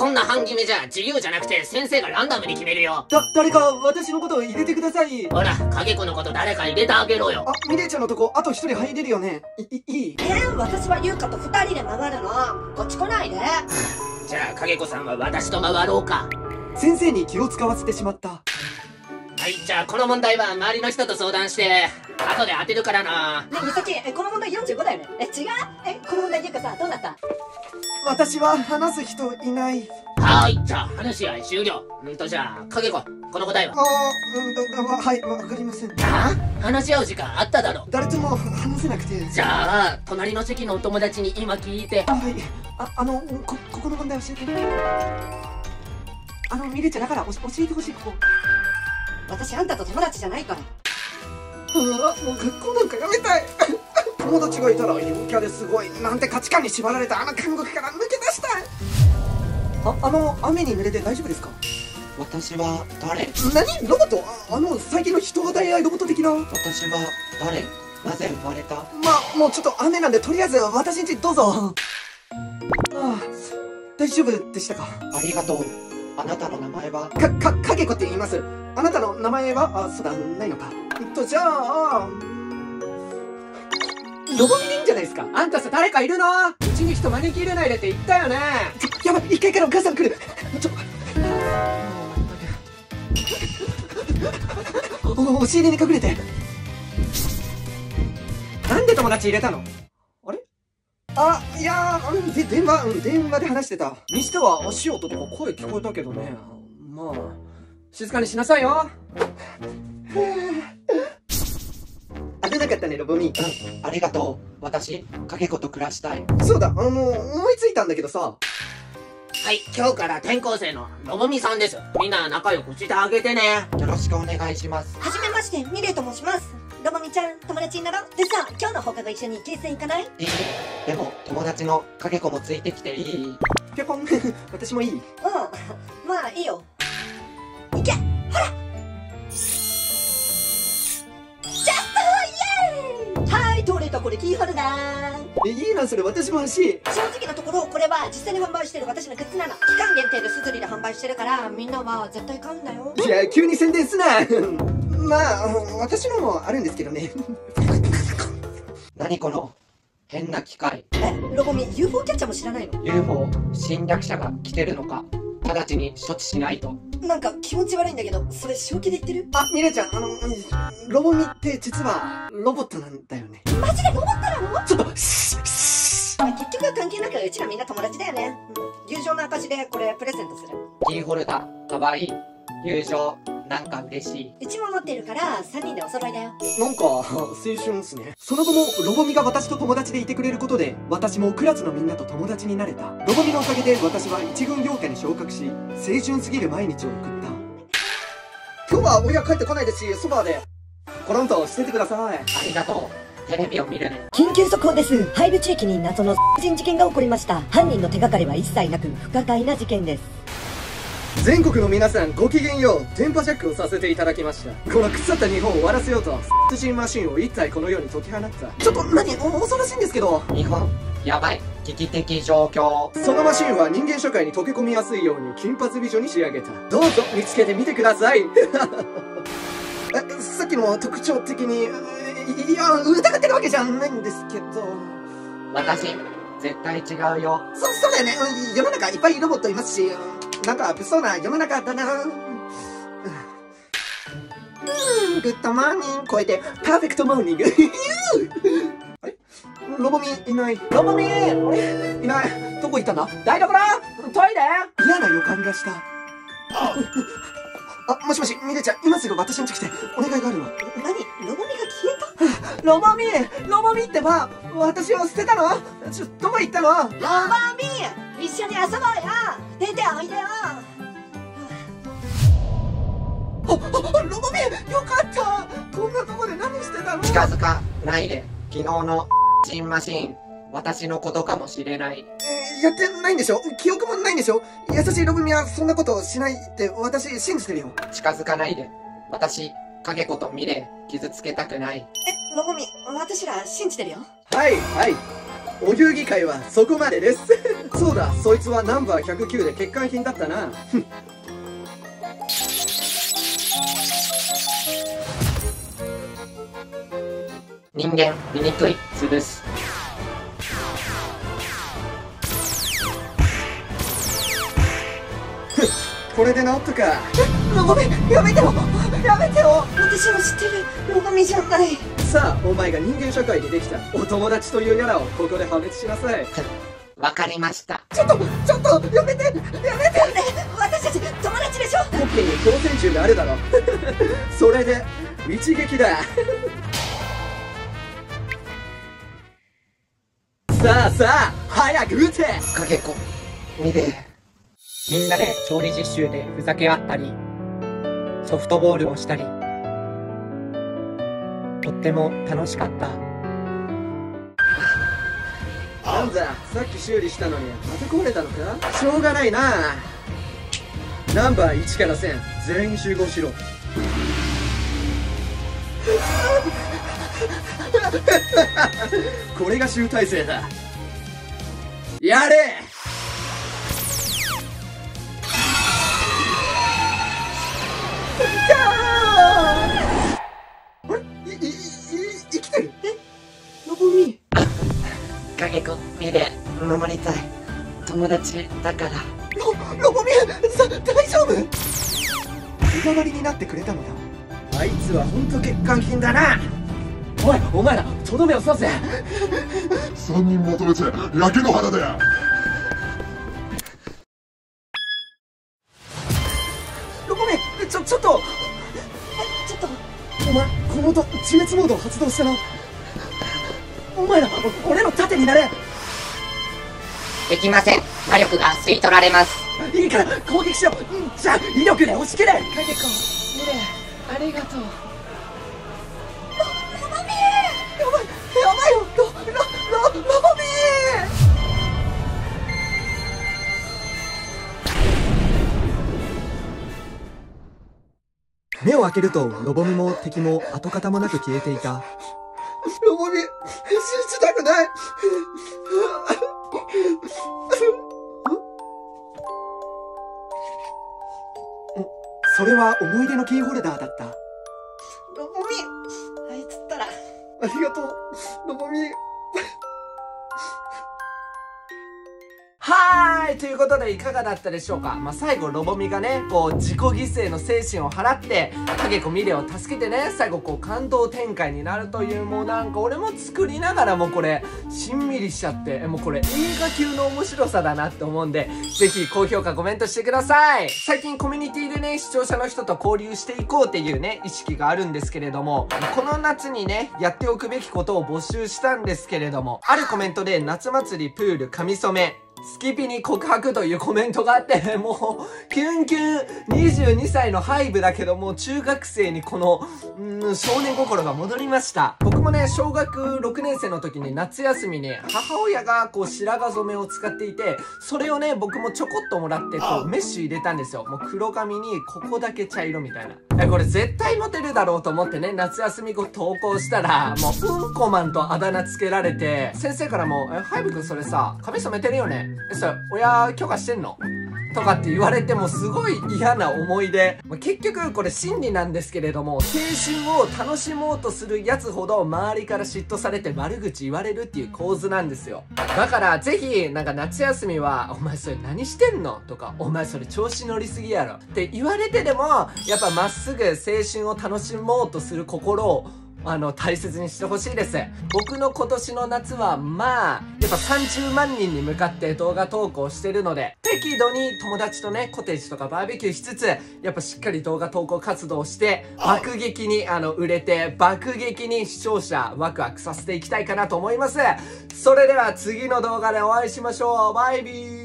そんな半決めじゃ自由じゃなくて先生がランダムに決めるよ。 誰か私のことを入れてください。 ほら、影子のこと誰か入れてあげろよ。 ミレイちゃんのとこあと一人入れるよね。いい？ 私は優香と二人で回るの。こっち来ないで。 じゃあ影子さんは私と回ろうか。 先生に気を使わせてしまった。 はい、じゃあこの問題は周りの人と相談して後で当てるからな。 ね、美咲、この問題45だよね。違う？この問題優香さ、どうなった？ 私は話す人いない。 はい、じゃあ話し合い終了。じゃあ影子、この答えは？ はい、わかりません。 話し合う時間あっただろ。 誰とも話せなくて。 じゃあ隣の席のお友達に今聞いて。 はい。ここの問題教えて。ミレイちゃんだから教えてほしい。ここ。 私あんたと友達じゃないから。 もう学校なんかやめたい。友達がいたら陽キャですごいなんて価値観に縛られた監獄から抜け出したい。雨に濡れて大丈夫ですか？ 私は誰？ 何？ロボット？最近の人型 AI ロボット的な。 私は誰？なぜ生まれた？ もうちょっと雨なんでとりあえず私んちどうぞ。大丈夫でしたか？ ありがとう。あなたの名前は？ 影子って言います。あなたの名前は？そうだ、ないのか。じゃあロボミでいいんじゃないですか。あんたさ、誰かいるの？うちに人招き入れないでって言ったよね。やばい、1階からお母さん来る。押し入れに隠れて。なんで友達入れたの？あれ？いやー、電話で話してた。にしては足音とか声聞こえたけどね。まあ静かにしなさいよ。危なかったね、ロボミ。 ありがとう。私、影子と暮らしたい。 そうだ、思いついたんだけどさ。 はい、今日から転校生のロボミさんです。みんな仲良くしてあげてね。 よろしくお願いします。 はじめまして、ミレイと申します。ロボミちゃん、友達になろう。でさ、今日の放課後一緒にゲーセン行かない？ いい？でも、友達の影子もついてきていい？ ぴょこん。私もいい？ まあいいよ。いけ！ほら！取れた、これキーホルダー。 いいな、それ私も欲しい。 正直なところ、これは実際に販売してる私のグッズなの。期間限定でスズリで販売してるからみんなは絶対買うんだよ。 いや、急に宣伝すな。まあ私のもあるんですけどね。 何この変な機械。 ロボミ UFO キャッチャーも知らないの？ UFO 侵略者が来てるのか。直ちに処置しないと。 なんか気持ち悪いんだけど、それ正気で言ってる？ ミレイちゃん、ロボミって実はロボットなんだよね。 マジでロボットなの？ ちょっと結局は関係なくうちらみんな友達だよね。友情の証でこれプレゼントする。 キーホルダーかわいい。友情なんか嬉しい。 うちも持ってるから3人でお揃いだよ。 なんか青春っすね。その後もロボミが私と友達でいてくれることで私もクラスのみんなと友達になれた。ロボミのおかげで私は一軍陽キャに昇格し青春すぎる毎日を送った。今日は親帰ってこないですし、そばでコロンとしててください。 ありがとう。テレビを見るね。 緊急速報です。ハイブ地域に謎の人事件が起こりました。犯人の手がかりは一切なく不可解な事件です。 全国の皆さんごきげんよう。電波ジャックをさせていただきました。この腐った日本を終わらせようと人マシンを一体この世に解き放った。ちょっと恐ろしいんですけど。 日本やばい。危機的状況。 そのマシンは人間社会に溶け込みやすいように金髪美女に仕上げた。どうぞ見つけてみてください。さっきの特徴的にいや疑ってるわけじゃないんですけど。 私絶対違うよ。 そうだよね。世の中いっぱいロボットいますし、なんか物騒な世の中だな。グッドモーニング超えてパーフェクトモーニング。あれロボミいない。ロボミあれいない。どこ行ったんだ？台所？トイレ？嫌な予感がした。もしもし、ミレイちゃん、今すぐ私の家来て、お願いがあるわ。 何？ロボミが消えた？ ロボミってば、私を捨てたの？どこ行ったの？ ロボミ一緒に遊ぼうよ。出ておいでよ。 ロボミよかった。こんなとこで何してたの？ 近づかないで。昨日の新マシン、私のことかもしれない。 やってないんでしょ？記憶もないんでしょ？優しいロボミはそんなことしないって私信じてるよ。 近づかないで。私、影子とミレイ、傷つけたくない。 ロボミ、私ら信じてるよ。 はい。 お遊戯会はそこまでです。そうだ、そいつはナンバー109で欠陥品だったな。 人間、醜い、潰す。 これで治ったか。 ロボミ、やめてよ、やめてよ。私の知ってるロボミじゃない。 さあ、お前が人間社会でできたお友達というやらをここで破滅しなさい。 わかりました。 ちょっとやめて、やめて。 私たち友達でしょ。 コッケに強戦銃があるだろ。それで一撃だ。さあ早く撃て。 影子、見て。みんなで調理実習でふざけ合ったり、ソフトボールをしたり、とっても楽しかった。 なんだ、さっき修理したのにまた壊れたのか。しょうがないな。ナンバー1から1000全員集合しろ。これが集大成だ。やれ。あれ、生きてる。ロボミ。 影子、見て、守りたい。友達だから。 ロボミ大丈夫。身代わりになってくれたのだ。あいつはほんと欠陥品だな。お前らとどめを刺せ。 3人まとめて焼け野原だよ。 ロボミ、ちょっとお前この音自滅モードを発動したな。お前ら俺の盾になれ。 できません。魔力が吸い取られます。 いいから攻撃しろ。じゃあ威力で押し切れ。 影子、見て、ありがとう。 やばいよ、ロボミー。目を開けるとロボミも敵も跡形もなく消えていた。ロボミ、信じたくない。それは思い出のキーホルダーだった。 ロボミ、あいつったら。 ありがとう、ロボミ。はーい、ということでいかがだったでしょうか。最後ロボミがね、こう自己犠牲の精神を払って影子ミレを助けてね、最後こう感動展開になるという、もうなんか俺も作りながらもこれしんみりしちゃって、もうこれ映画級の面白さだなって思うんで、ぜひ高評価コメントしてください。最近コミュニティでね、視聴者の人と交流していこうっていうね意識があるんですけれども、この夏にねやっておくべきことを募集したんですけれども、あるコメントで夏祭りプール髪染めスキピに告白というコメントがあって、もうキュンキュン22歳のハイブだけども中学生にこの少年心が戻りました。僕もね小学6年生の時に夏休みに母親がこう白髪染めを使っていて、それをね僕もちょこっともらってこうメッシュ入れたんですよ。もう黒髪にここだけ茶色みたいな。これ絶対モテるだろうと思ってね夏休み後投稿したら、もううんこマンとあだ名つけられて、先生からもハイブ君それさ髪染めてるよね、それ親許可してんのとかって言われてもすごい嫌な思い出。結局これ真理なんですけれども、青春を楽しもうとするやつほど周りから嫉妬されて悪口言われるっていう構図なんですよ。だからぜひなんか夏休みはお前それ何してんのとか、お前それ調子乗りすぎやろって言われてでもやっぱまっすぐ青春を楽しもうとする心を大切にしてほしいです。僕の今年の夏はやっぱ30万人に向かって動画投稿してるので、適度に友達とねコテージとかバーベキューしつつ、やっぱしっかり動画投稿活動して爆撃に売れて爆撃に視聴者ワクワクさせていきたいかなと思います。それでは次の動画でお会いしましょう。バイビー。